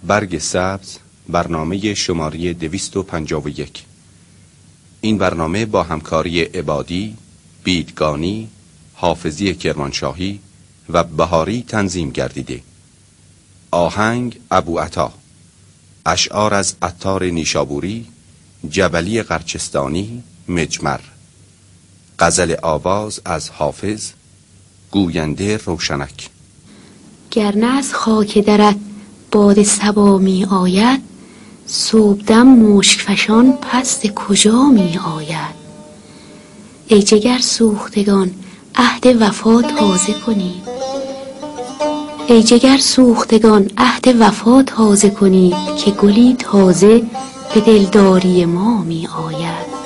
برگ سبز، برنامه شماره 251. این برنامه با همکاری عبادی، بیدگانی، حافظی کرمانشاهی و بهاری تنظیم گردیده. آهنگ ابوعطا، اشعار از عطار نیشابوری، جبلی قرچستانی، مجمر. غزل آواز از حافظ، گوینده روشنک. گرنه از خاک درت باد صبا می آید، صبحدم مشک فشان پست کجا می آید. ای جگر سوختگان عهد وفا تازه کنید، ای جگر سوختگان عهد وفا تازه کنید، که گلی تازه به دلداری ما می آید.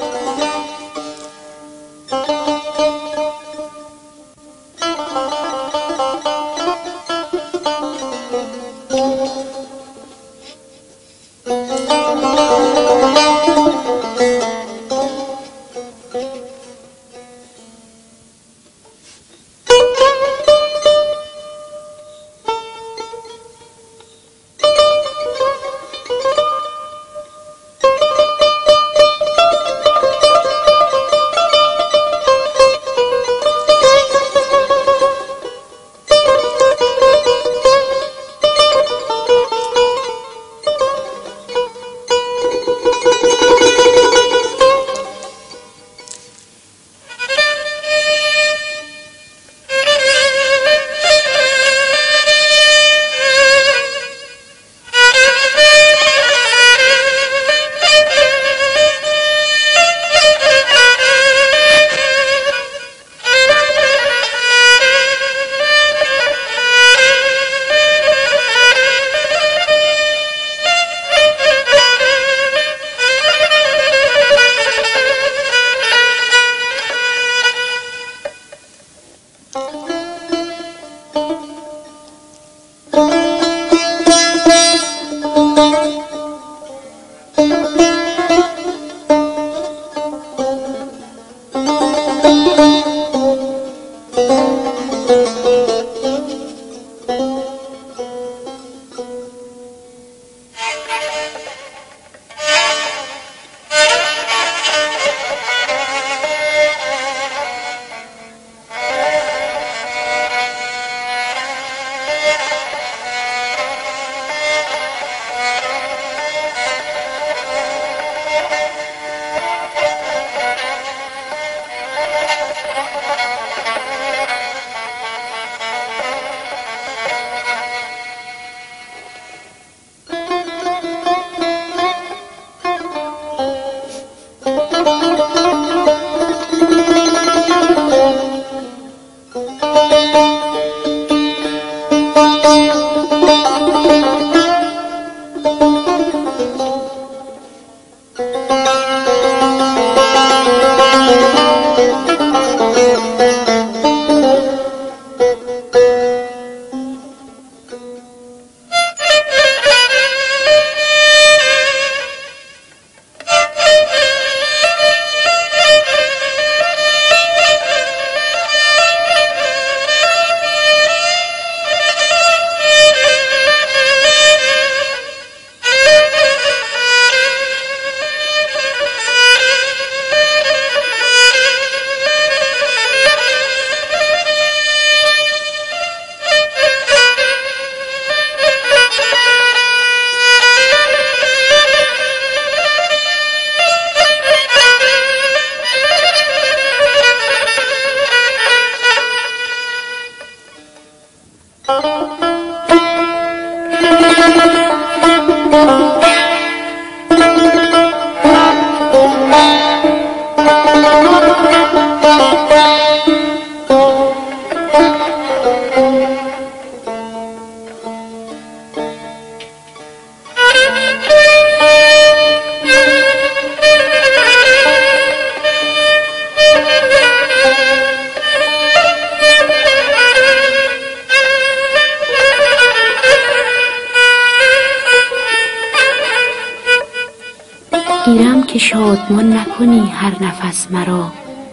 گیرم که شادمان نکنی هر نفس مرا،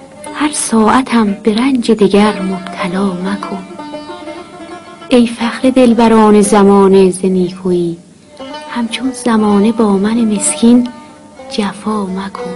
هر ساعتم به رنج دگر مبتلا مکن. ای فخر دلبران زمانه ز نیکویی، همچون زمانه با من مسکین جفا مکن.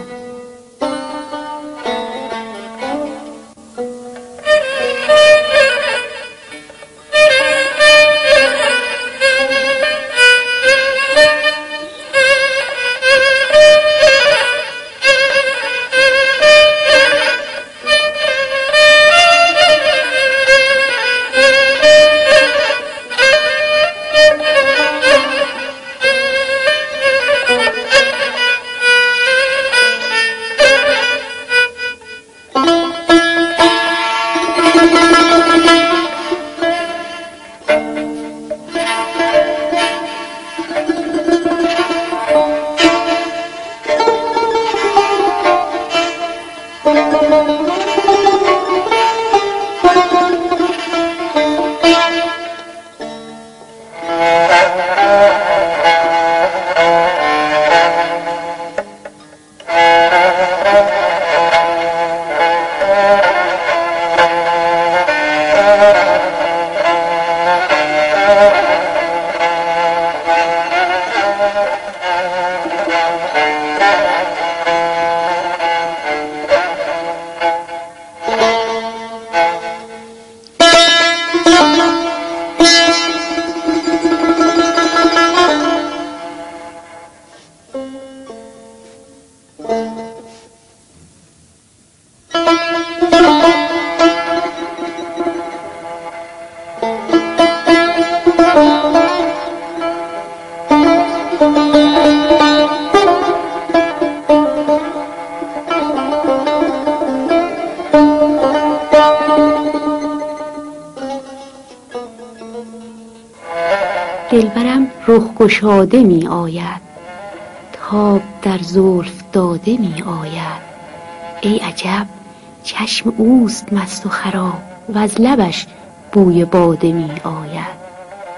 دلبرم رخ گشاده می آید، تاب در زلف داده می آید. ای عجب چشم اوست مست و خراب و از لبش بوی باده می آید.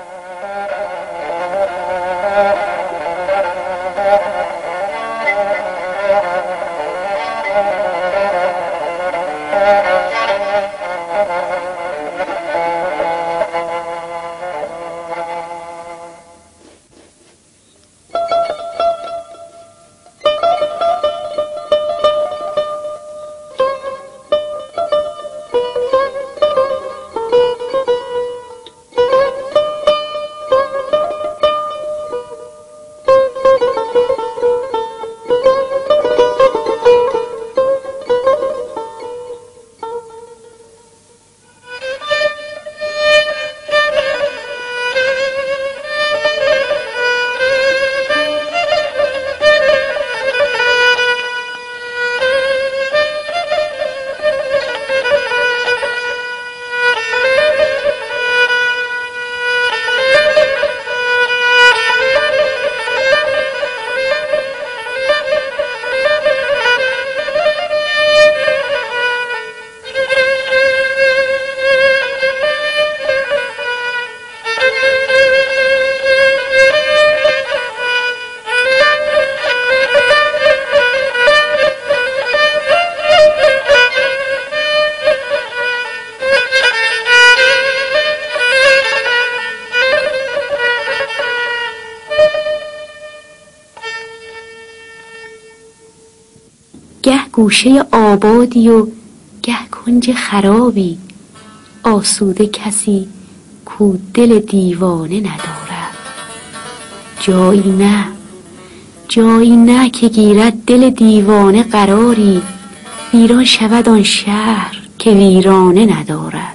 گه گوشه آبادی و گه کنج خرابی، آسوده کسی کو دل دیوانه ندارد. جایی نه که گیرد دل دیوانه قراری، ویران شود آن شهر که ویرانه ندارد.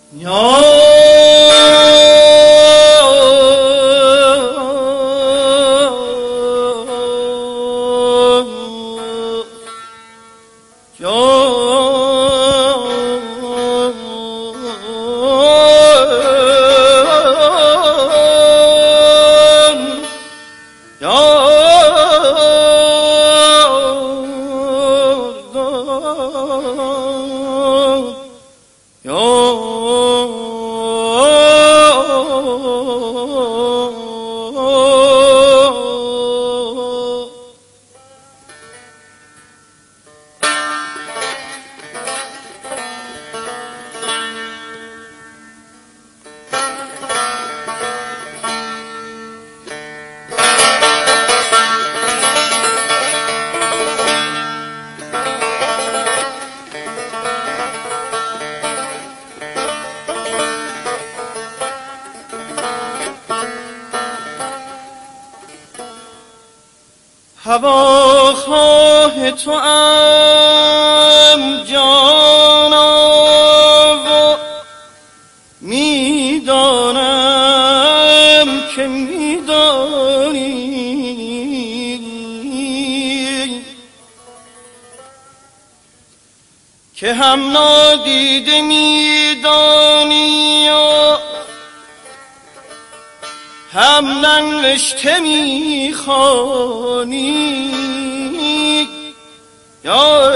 هواخواه تو ام جانا و میدانم که میدانی که هم نادیده میدانی و هم ننوشته میخوانی یا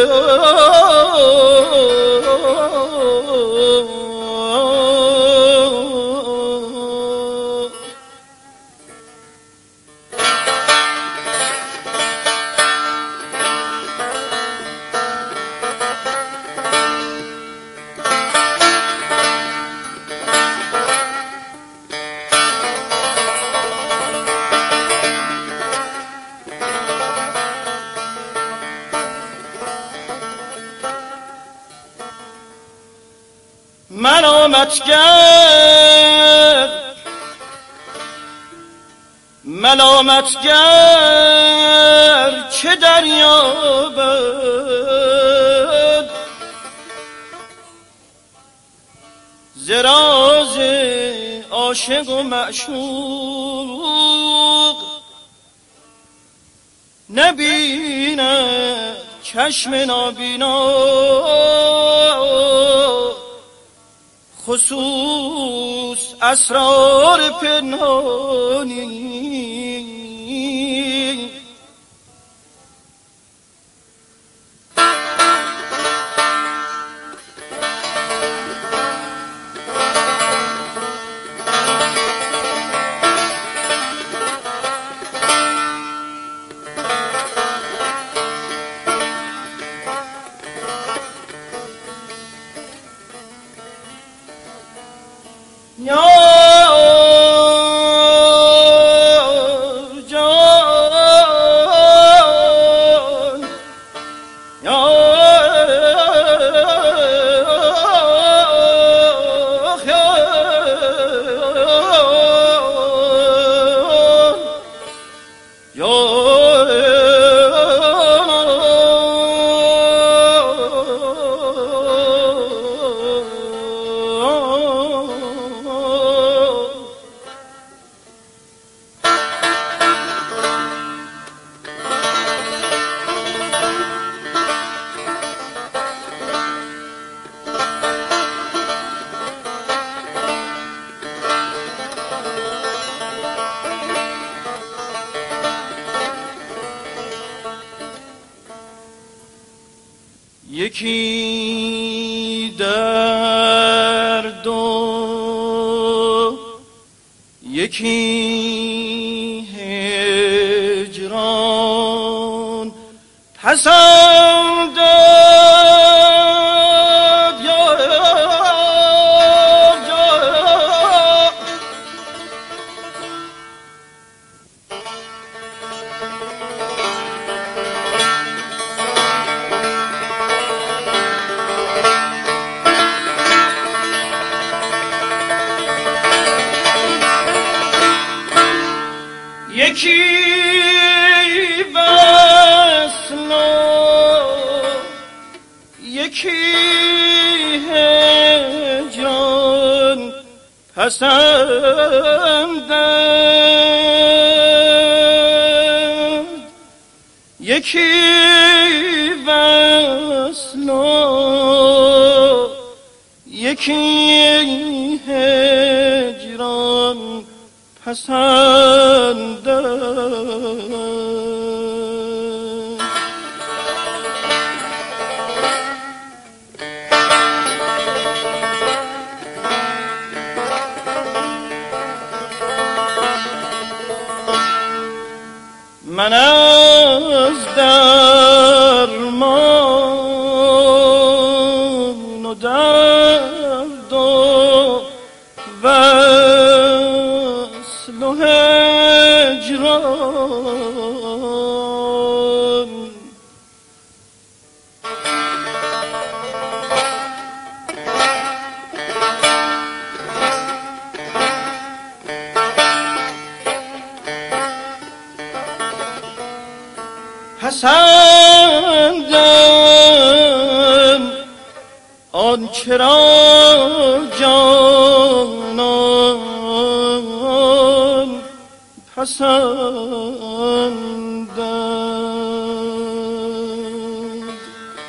ملامتگر چه دریابد ز راز عاشق و معشوق نبیند چشم نابینا خصوص اسرار پنهانی یکی درد و یکی هجران پسند یکی وصل یکی هجران پسندد، یکی وصل و یکی هجران پسندد. من از درمان و درد و وصل و هجران پسندم، آنچه را جانان پسندد.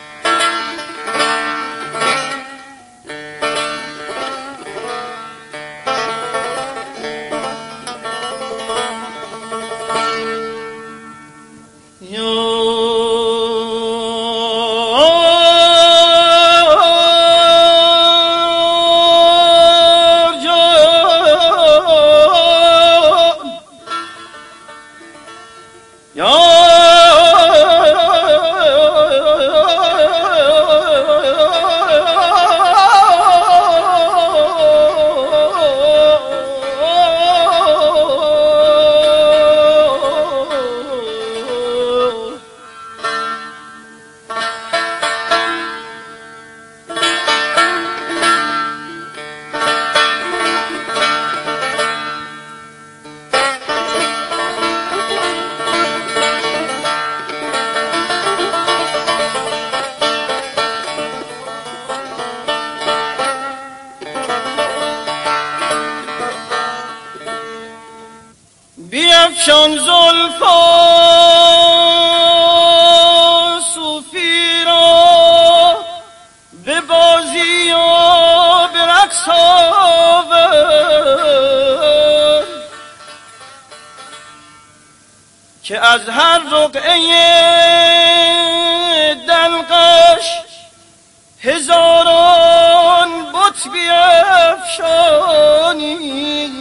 بیفشان زلفا صوفی را به بازی و به رقص آور، که از هر رقعه دلقش هزاران بت بیفشانی.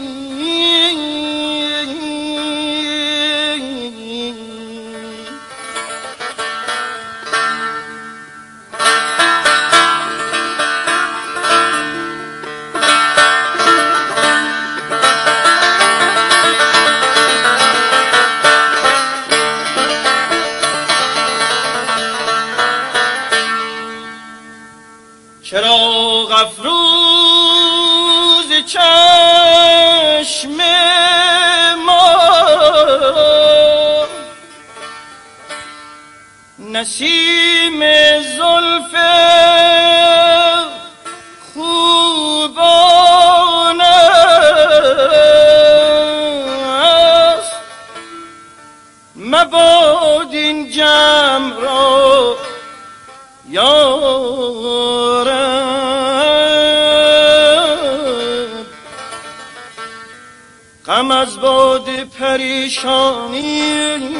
چراغ افروز چشم ما، نسیم زلف خوبان است، مباد این جمع را یارب، غم از باد پریشانی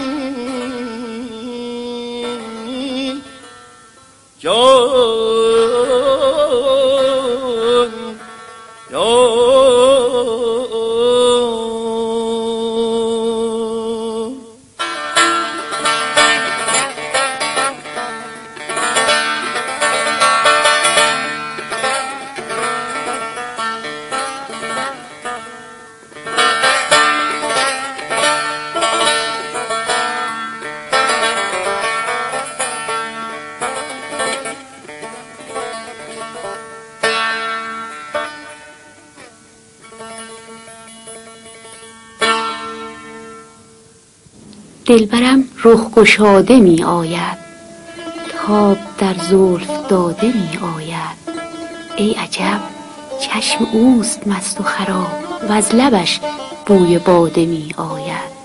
دلبرم رخ گشاده می آید، تاب در زلف داده می آید. ای عجب چشم اوست مست و خراب و از لبش بوی باده می آید.